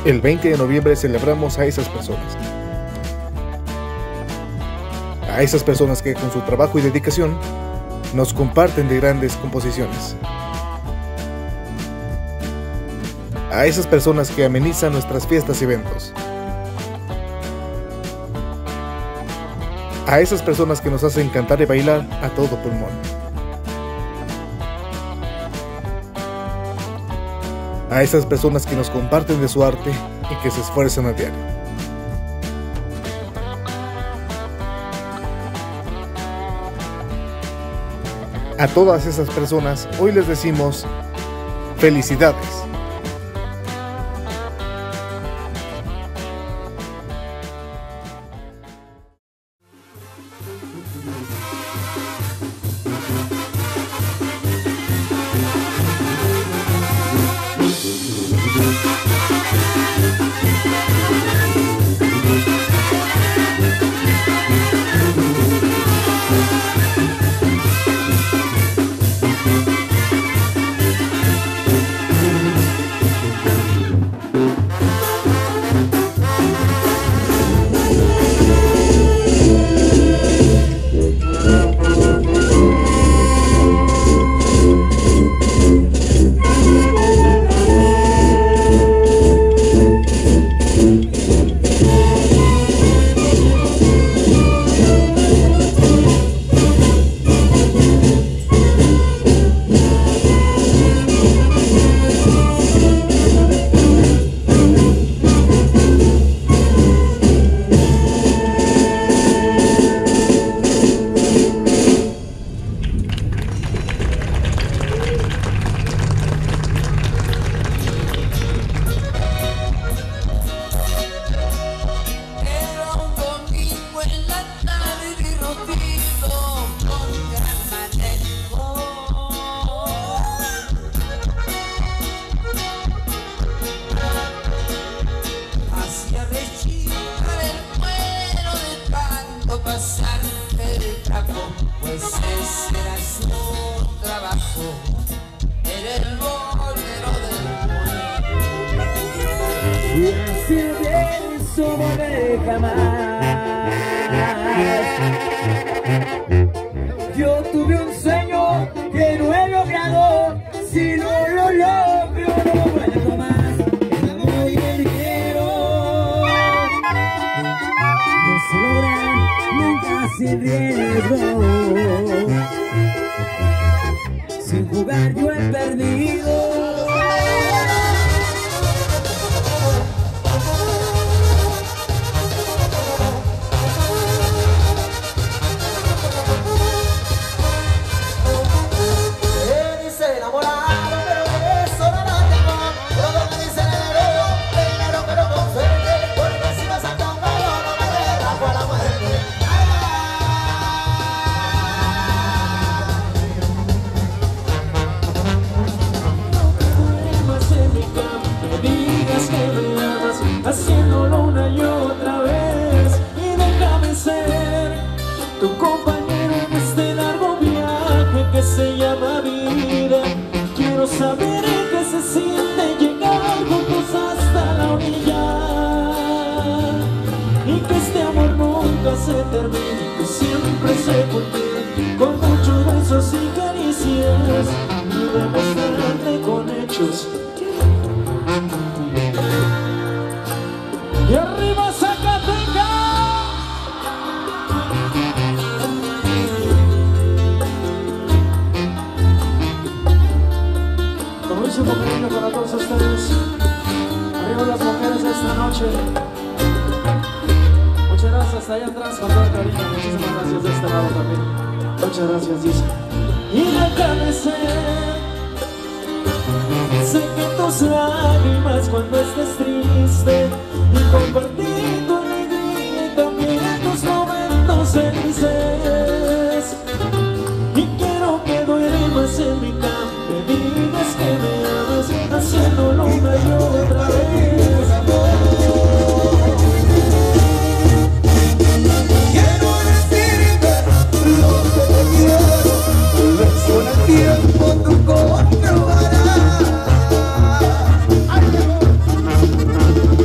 El 20 de noviembre celebramos a esas personas. A esas personas que con su trabajo y dedicación nos comparten de grandes composiciones. A esas personas que amenizan nuestras fiestas y eventos. A esas personas que nos hacen cantar y bailar a todo pulmón. A esas personas que nos comparten de su arte y que se esfuerzan a diario. A todas esas personas hoy les decimos felicidades. Pues ese era su trabajo, era el bolero del mundo. Y así de su volver jamás. Yo tuve un sueño que no he logrado, si no lo logro no vuelvo más. El amor y el dinero no se logran nunca sin riesgo. Sin jugar yo he perdido. Dice enamorado, pero eso no lo tengo. Todo me dice dinero, pero con suerte. Porque si me saca un palo no me deja por la muerte. Haciéndolo una y otra vez, y déjame ser tu compañero en este largo viaje que se llama vida. Quiero saber qué se siente llegar juntos hasta la orilla, y que este amor nunca se termine, que siempre se cultive con muchos besos y caricias, y demostrarte con hechos. ¡Y arriba Zacatecas! Como dice un cariño para todos ustedes, arriba las mujeres de esta noche. Muchas gracias, hasta allá atrás con todo el cariño. Muchísimas gracias de este lado también. Muchas gracias, dice. Y déjame ser, sé que tus lágrimas cuando estés triste, y compartir tu alegría y también tus momentos felices. Y quiero que duermas en mi cama, me digas que me amas, haciéndolo una y otra vez. Quiero decirte lo que te quiero, beso en el tiempo tu comprobarás.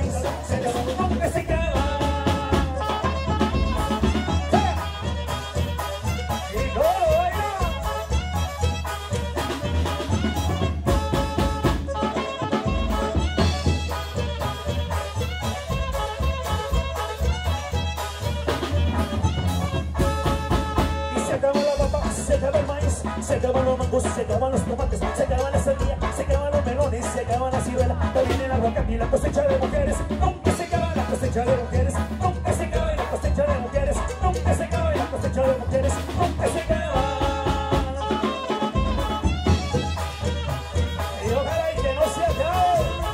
nunca se acaba. Se acaban los mangos, se acaban los tomates, se acaban las sandías, se acaban los melones, se acaban las ciruelas, también el aguacate y la cosecha de mujeres. Nunca se acaba la cosecha de mujeres, nunca se acaba la cosecha de mujeres, nunca se acaba la cosecha de mujeres, nunca se acaba. Y ojalá y que no se acabe.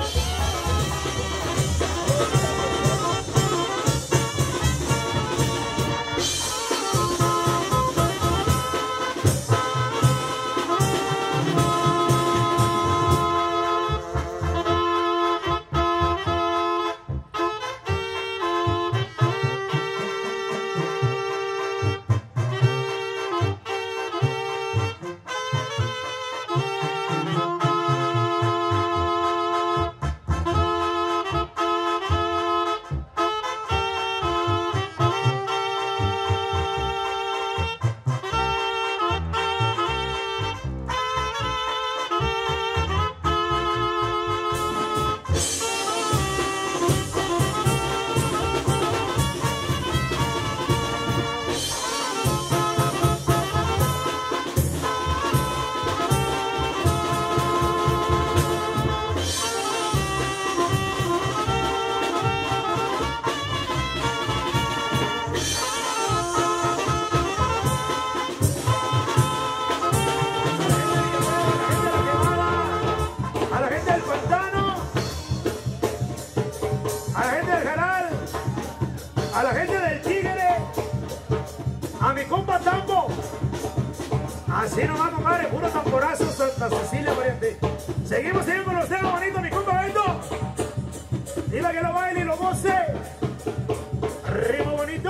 A la gente del Tigre, a mi compa Tambo, así nomás, compadre, puro tamborazo, Santa Cecilia, pariente. Seguimos con los temas bonitos, mi compa Bento. Dile que lo baile y lo goce. Ritmo bonito.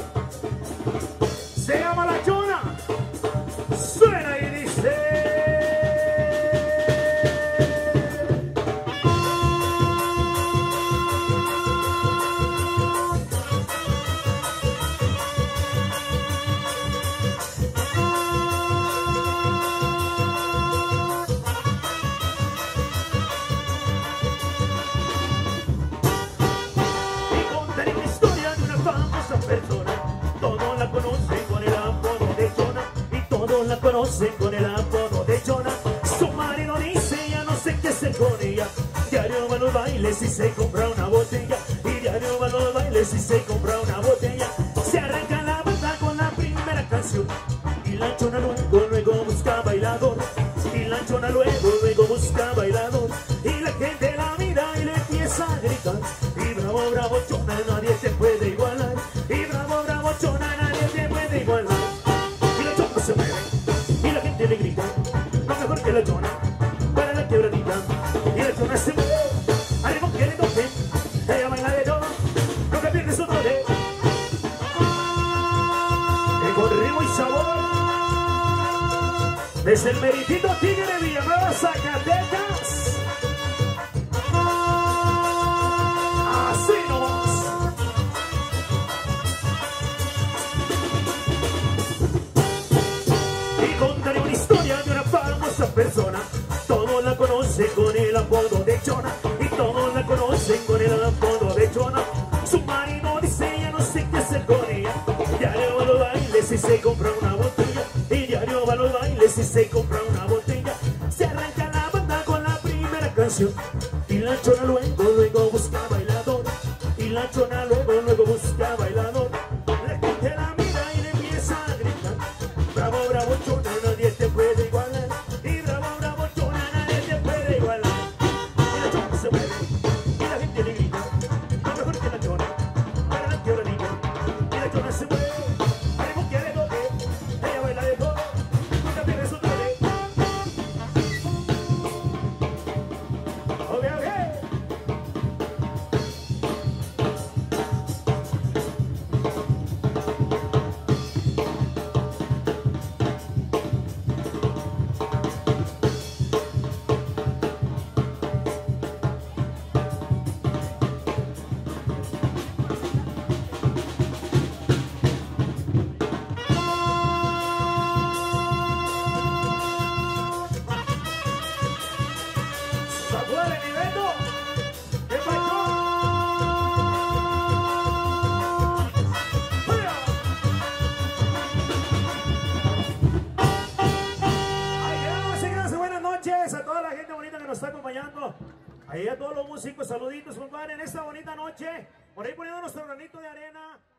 Se llama La Chona. Suena y dice. La conocen con el apodo de Chona. Su marido dice ya no sé qué hacer con ella. Diario va a los bailes y se compra una botella. Y diario va a los bailes y se compra una botella. Se arranca la banda con la primera canción. Y la Chona luego busca bailador. Y la Chona luego busca bailador. Y la gente la mira y le empieza a gritar. Y bravo, bravo Chona, nadie te puede igualar. Y bravo, bravo Chona, nadie te puede igualar. Y la Chona se mueve. Le grita, no mejor que la Chona, para la quebradita. Y la Chona se mueve, al ritmo que le toque. Ella baila de todo, nunca pierde su toque. Y con ritmo y sabor, desde el meritito Tigre de Villanueva, Zacatecas. Así nomás. Contaré una historia de una famosa persona. Todos la conocen con el apodo de Chona. Y todos la conocen con el apodo de Chona. Su marido dice ya no sé qué hacer con ella. Diario va a los bailes y se compra una botella. Y diario va a los bailes y se compra una botella. Se arranca la banda con la primera canción. Y la Chona luego busca bailador. Y la Chona luego busca bailador. La gente la mira y le empieza a gritar. Bravo, bravo Chona, nadie te puede igualar. Y bravo, bravo Chona, nadie te puede igualar. Y la Chona se mueve, y la gente le grita, no mejor que la Chona, para la quebradita. Y la Chona se mueve, al ritmo que le toque. Ella baila de todo, nunca pierde su toque. Ok, ok. noches a toda la gente bonita que nos está acompañando. Ahí a todos los músicos, saluditos, compadre, en esta bonita noche. Por ahí poniendo nuestro granito de arena.